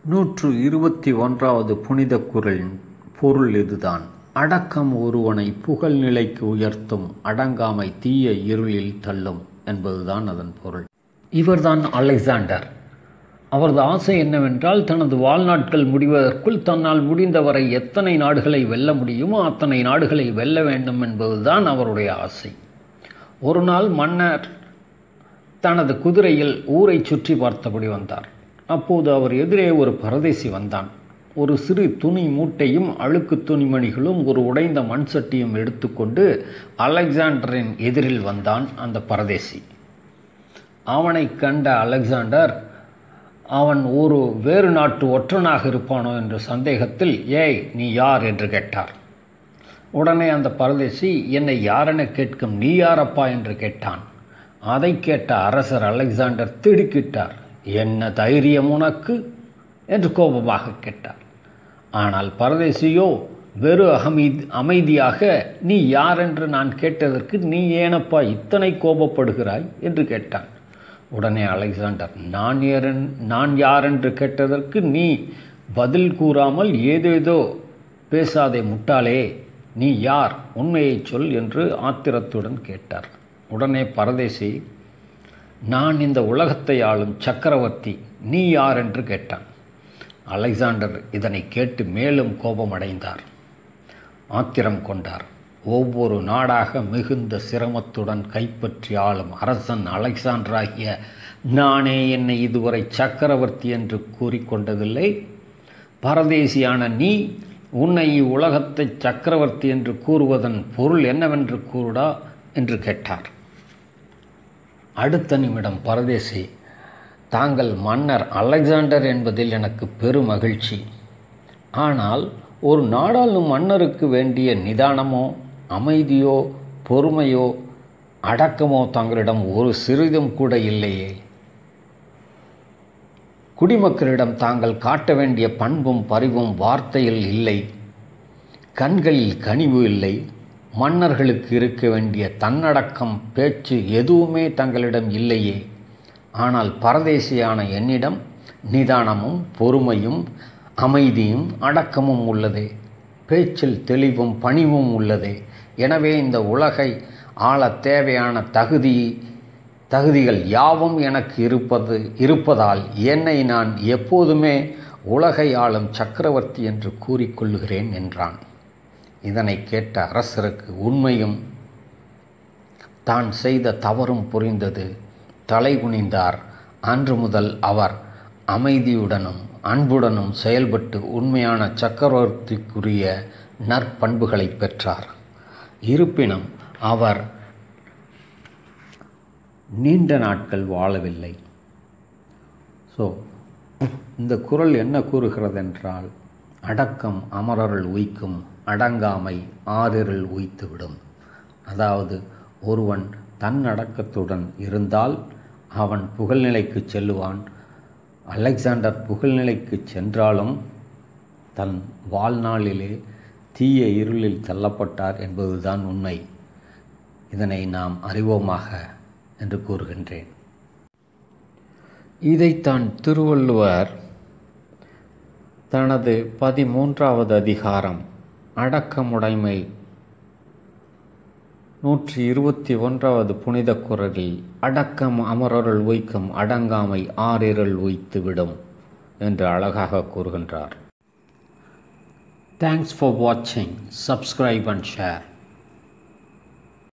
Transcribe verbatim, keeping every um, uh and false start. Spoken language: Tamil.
நூற்று இருபத்தி ஒன்றாவது புனித குறளின் பொருள் இதுதான். அடக்கம் ஒருவனை புகழ் நிலைக்கு உயர்த்தும், அடங்காமை தீய இருளில் தள்ளும் என்பதுதான் அதன் பொருள். இவர்தான் அலெக்சாண்டர். அவரது ஆசை என்னவென்றால், தனது வாழ்நாட்கள் முடிவதற்குள் தன்னால் முடிந்தவரை எத்தனை நாடுகளை வெல்ல முடியுமோ அத்தனை நாடுகளை வெல்ல வேண்டும் என்பதுதான் அவருடைய ஆசை. ஒரு நாள் மன்னர் தனது குதிரையில் ஊரை சுற்றி பார்த்தபடி வந்தார். அப்போது அவர் எதிரே ஒரு பரதேசி வந்தான். ஒரு சிறு துணி மூட்டையும் அழுக்கு துணிமணிகளும் ஒரு உடைந்த மண் சட்டியும் எடுத்துக்கொண்டு அலெக்சாண்டரின் எதிரில் வந்தான் அந்த பரதேசி. அவனை கண்ட அலெக்சாண்டர், அவன் ஒரு வேறு நாட்டு ஒற்றனாக இருப்பானோ என்ற சந்தேகத்தில், ஏய் நீ யார் என்று கேட்டார். உடனே அந்த பரதேசி, என்னை யாரென கேட்கும், நீ யாரப்பா என்று கேட்டான். அதை கேட்ட அரசர் அலெக்சாண்டர் திடுக்கிட்டார். என்ன தைரியம் உனக்கு என்று கோபமாக கேட்டார். ஆனால் பரதேசியோ வெறு அகமீத் அமைதியாக, நீ யார் என்று நான் கேட்டதற்கு நீ ஏனப்பா இத்தனை கோபப்படுகிறாய் என்று கேட்டான். உடனே அலெக்சாண்டர், நான் யாரென் நான் யார் என்று கேட்டதற்கு நீ பதில் கூறாமல் ஏதேதோ பேசாதே முட்டாளே, நீ யார், உண்மையை சொல் என்று ஆத்திரத்துடன் கேட்டார். உடனே பரதேசி, நான் இந்த உலகத்தை ஆளும் சக்கரவர்த்தி, நீ யார் என்று கேட்டான். அலெக்சாண்டர் இதனை கேட்டு மேலும் கோபமடைந்தார், ஆத்திரம் கொண்டார். ஒவ்வொரு நாடாக மிகுந்த சிரமத்துடன் கைப்பற்றி ஆளும் அரசன் அலெக்சாண்டராகிய நானே என்னை இதுவரை சக்கரவர்த்தி என்று கூறிக்கொண்டதில்லை. பரதேசியான நீ உன்னை இவ்வுலகத்தை சக்கரவர்த்தி என்று கூறுவதன் பொருள் என்னவென்று கூறுடா என்று கேட்டார். அடுத்த நிமிடம் பரதேசி, தாங்கள் மன்னர் அலெக்சாண்டர் என்பதில் எனக்கு பெரும் மகிழ்ச்சி. ஆனால் ஒரு நாடாளும் மன்னருக்கு வேண்டிய நிதானமோ அமைதியோ பொறுமையோ அடக்கமோ தங்களிடம் ஒரு சிறிதும் கூட இல்லையே. குடிமக்களிடம் தாங்கள் காட்ட வேண்டிய பண்பும் பரிவும் வார்த்தையில் இல்லை, கண்களில் கனிவு இல்லை, மன்னர்களுக்கு இருக்க வேண்டிய தன்னடக்கம் பேச்சு எதுவுமே தங்களிடம் இல்லையே. ஆனால் பரதேசியான என்னிடம் நிதானமும் பொறுமையும் அமைதியும் அடக்கமும் உள்ளதே, பேச்சில் தெளிவும் பணிவும் உள்ளதே. எனவே இந்த உலகை ஆள தேவையான தகுதி தகுதிகள் யாவும் எனக்கு இருப்பது இருப்பதால் என்னை நான் எப்போதுமே உலகை ஆளும் சக்கரவர்த்தி என்று கூறிக்கொள்ளுகிறேன் என்றான். இதனை கேட்ட அரசருக்கு உண்மையும் தான் செய்த தவறும் புரிந்தது. தலை குனிந்தார். அன்று முதல் அவர் அமைதியுடனும் அன்புடனும் செயல்பட்டு உண்மையான சக்கரவர்த்திக்குரிய நற்பண்புகளை பெற்றார். இருப்பினும் அவர் நீண்ட நாட்கள் வாழவில்லை. ஸோ இந்த குறள் என்ன கூறுகிறது என்றால், அடக்கம் அமரருள் உய்க்கும், அடங்காமை ஆறிருள் உய்த்துவிடும். அதாவது ஒருவன் தன் அடக்கத்துடன் இருந்தால் அவன் புகழ்நிலைக்கு செல்லுவான். அலெக்சாண்டர் புகழ்நிலைக்கு சென்றாலும் தன் வாழ்நாளிலே தீய இருளில் தள்ளப்பட்டார் என்பதுதான் உண்மை. இதனை நாம் அறிவோமாக என்று கூறுகின்றேன். இதைத்தான் திருவள்ளுவர் தனது பதிமூன்றாவது அதிகாரம் அடக்கமுடைமை நூற்றி இருபத்தி ஒன்றாவது புனித குறளில் அடக்கம் அமரருள் உய்க்கும், அடங்காமை ஆறிருள் உய்த்துவிடும் என்று அழகாக கூறுகின்றார். Thanks for watching. Subscribe and share.